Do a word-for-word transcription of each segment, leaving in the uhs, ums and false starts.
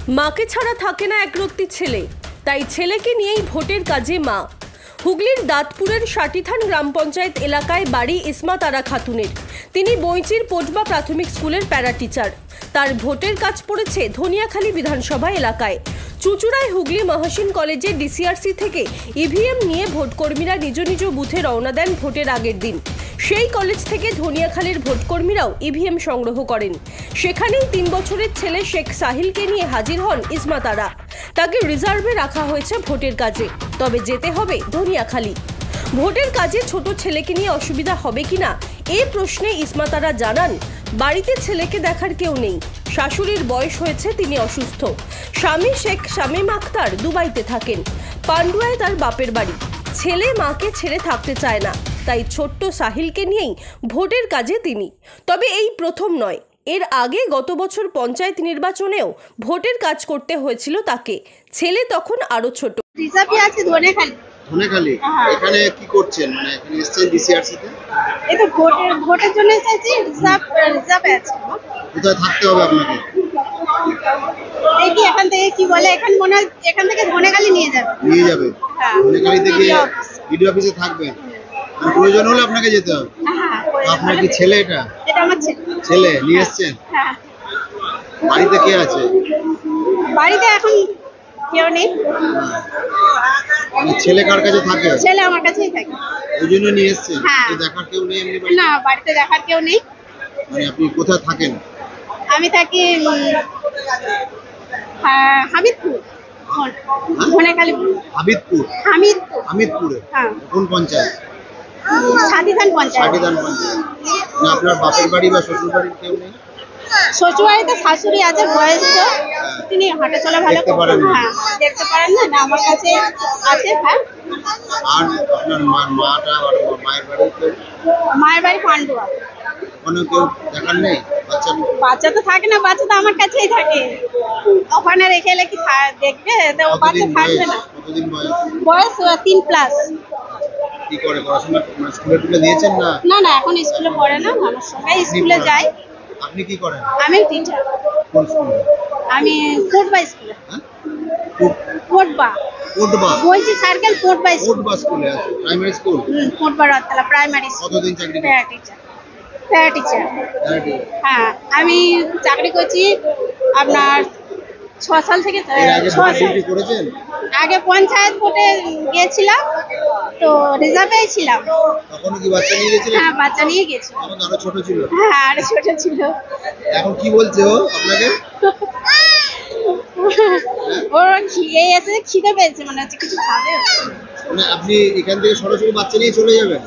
মাকে ছাড়া থাকে না একরত্তি ছেলে, তাই ছেলেকে নিয়েই ভোটের কাজে মা। হুগলির দাঁতপুরের সাটিথান গ্রাম পঞ্চায়েত এলাকায় বাড়ি ইসমা তারা খাতুনের। তিনি বইচির পোটবা প্রাথমিক স্কুলের প্যারা টিচার। তার ভোটের কাজ পড়েছে ধনিয়াখালী বিধানসভা এলাকায়। চুঁচুড়ায় হুগলি মহসিন কলেজের ডিসিআরসি থেকে ইভিএম নিয়ে ভোটকর্মীরা নিজ নিজ বুথে রওনা দেন ভোটের আগের দিন। সেই কলেজ থেকে ধনিয়াখালীর ভোটকর্মীরাও ইভিএম সংগ্রহ করেন। সেখানেই তিন বছরের ছেলে শেখ সাহিলকে নিয়ে হাজির হন ইসমা তারা। তাকে রিজার্ভে রাখা হয়েছে ভোটের কাজে, তবে যেতে হবে ধনিয়াখালী। ভোটের কাজে ছোট ছেলেকে নিয়ে অসুবিধা হবে কিনা এই প্রশ্নে ইসমা তারা জানান, বাড়িতে ছেলেকে দেখার কেউ নেই। শাশুড়ির বয়স হয়েছে, তিনি অসুস্থ। স্বামী শেখ শামীম আক্তার দুবাইতে থাকেন। পান্ডুয়ায় তার বাপের বাড়ি। ছেলে মাকে ছেড়ে থাকতে চায় না, তাই ছোট্ট সাহিলকে নিয়েই ভোটের কাজে তিনি। তবে এই প্রথম নয়, এর আগে গত বছর পঞ্চায়েত নির্বাচনেও ভোটের কাজ করতে হয়েছিল তাকে। ছেলে তখন আরো ছোট। রিজার্ভে আছে ধনেখালি। ধনেখালি এখানে কি করছেন? মানে এখানে এসেছেন ডিসিআরসি তে? এই তো ভোটের ভোটের জন্য এসেছি। রিজার্ভ রিজার্ভে আছে। কোথায় থাকতে হবে আপনাকে? এই কি এখান থেকে কি বলে, এখান মনে হয় এখান থেকে ধনেখালি নিয়ে যাবে। নিয়ে যাবে? হ্যাঁ। ধনেখালি থেকে বিডিও অফিসে থাকবেন? আর প্রয়োজন হলে আপনাকে যেতে হবে? হ্যাঁ। আপনার কি ছেলে এটা? এটা আমার ছেলে। ছেলে নিয়ে এসেছেন? হ্যাঁ। বাড়িতে কে আছে? বাড়িতে এখন কেউ নেই। মানে ছেলে কার কাছে থাকে? ছেলে আমার কাছেই থাকে। ওই জন্য নিয়ে এসেছেন? হ্যাঁ। দেখার কেউ নেই এমনি বাড়িতে? না, বাড়িতে দেখার কেউ নেই। মানে আপনি কোথায় থাকেন? আমি থাকি হ্যাঁ হামিদপুর। ধনেখালি হামিদপুর? হামিদপুর হামিদপুরে? হ্যাঁ। কোন পঞ্চায়েত? সাটিথান পঞ্চায়েত। সাটিথান পঞ্চায়েত। না আপনার বাপের বাড়ি বা শ্বশুর বাড়ির কেউ নেই? শ্বশুরবাড়িতে শাশুড়ি আছে, বয়স্ক, তিনি হাঁটা চলা ভালো করেন। হ্যাঁ, দেখতে পারেন না, না আমার কাছে আছে। হ্যাঁ। আর আপনার মাটা আর মায়ের বাড়ি কেউ? মায়ের বাড়ি পান্ডুয়া। ওখানে কেউ দেখার নেই? বাচ্চা বাচ্চা তো থাকে না, বাচ্চা তো আমার কাছেই থাকে। ওখানে রেখে এলে কি দেখবে? তো বাচ্চা থাকবে না। কতদিন বয়স? বয়স তিন প্লাস। কি করে পড়াশোনা? স্কুলে টুলে দিয়েছেন? না না না, এখন স্কুলে পড়ে না, আমার সঙ্গে স্কুলে যায়। আপনি কি করেন? আমি টিচার। কোন স্কুলে? আমি পোটবা স্কুলে। হ্যাঁ, পোটবা পোটবা বলছি সার্কেল পোটবা স্কুল। পোটবা স্কুলে আছে, প্রাইমারি স্কুল। হুম, পোটবা রতলা প্রাইমারি স্কুল। কতদিন চাকরি প্যারা টিচার। Para teacher. হ্যাঁ, আমি চাকরি করছি আপনার ছ সাল থেকে। এর আগে ছ ভোটে সাল ডিউটি করেছেন? আগে পঞ্চায়েত ভোটে গিয়েছিলাম, তো রিজার্ভে ছিলাম। তখনও কি বাচ্চা নিয়ে গেছিলেন? হ্যাঁ, বাচ্চা নিয়ে গেছি। তখন আরো ছোট ছিল? হ্যাঁ, আরো ছোট ছিল। এখন কি বলছে ও আপনাকে? ওর খিদে এসে খিদে পেয়েছে, মনে হচ্ছে কিছু খাবে। মানে আপনি এখান থেকে সরাসরি বাচ্চা নিয়ে চলে যাবেন?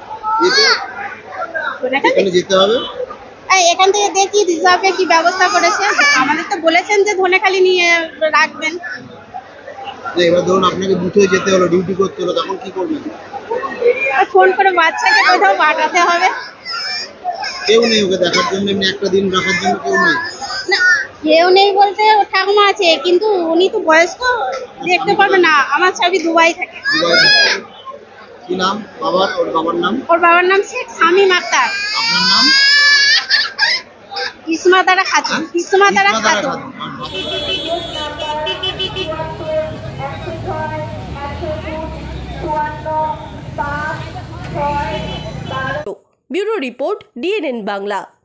এখানে যেতে হবে? এখান থেকে দেখি রিজার্ভে কি ব্যবস্থা করেছে। আমাদের তো বলেছেন যে ধনেখালি নিয়ে রাখবেন। এবার ধরুন আপনাকে বুথে যেতে হলো, ডিউটি করতে হলো, তখন কি করবেন? ফোন করে বাচ্চাকে কোথাও পাঠাতে হবে। কেউ নেই ওকে দেখার জন্য? এমনি একটা দিন রাখার জন্য কেউ নেই? না, কেউ নেই বলতে ওর ঠাকুমা আছে, কিন্তু উনি তো বয়স্ক, দেখতে পারবে না। আমার স্বামী দুবাই থাকে। দুবাই থাকে। কি নাম বাবার? ওর বাবার নাম? ওর বাবার নাম শেখ শামীম আক্তার। আপনার নাম? ইসমা তারা খাতুন। ইসমা তারা খাতুন। Bureau report, DNN Bangla.